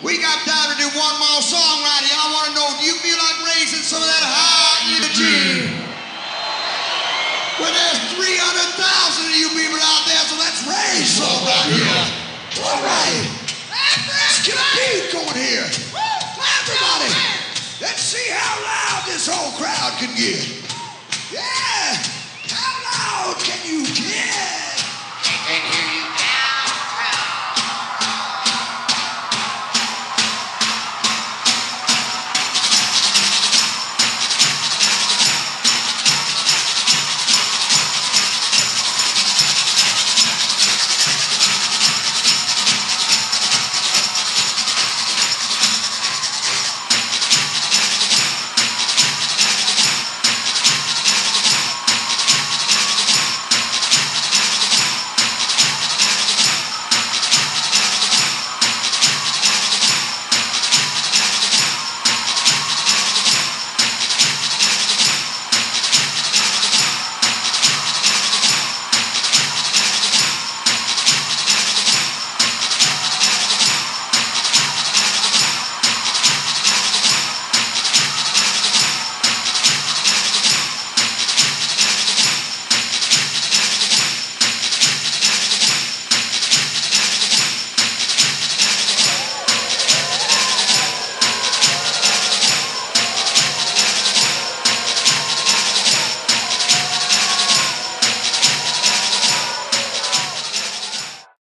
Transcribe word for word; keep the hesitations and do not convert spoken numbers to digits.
We got time to do one more song right here. I want to know, do you feel like raising some of that high energy? Well, there's three hundred thousand of you people out there, so let's raise some right here. All right. Let's get a beat going here. Everybody, let's see how loud this whole crowd can get.